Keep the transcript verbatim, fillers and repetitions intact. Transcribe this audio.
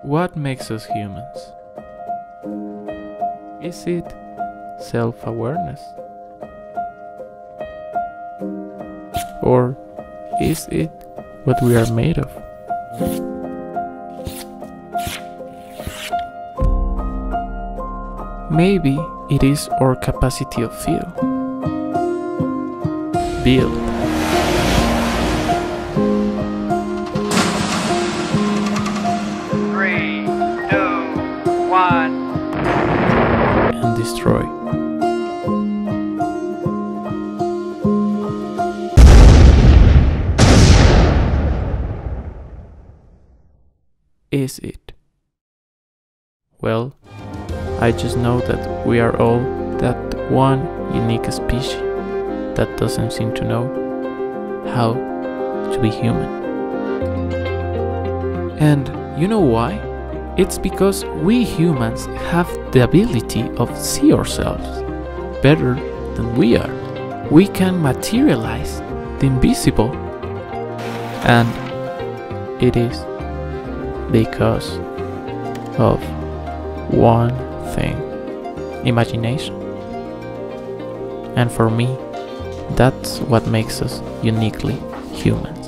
What makes us humans? Is it self-awareness? Or is it what we are made of? Maybe it is our capacity of feel, build, Three, two, one. and destroy. Is it? Well, I just know that we are all that one unique species that doesn't seem to know how to be human. And you know why? It's because we humans have the ability of see ourselves better than we are. We can materialize the invisible, and it is because of one thing: imagination. And for me, that's what makes us uniquely humans.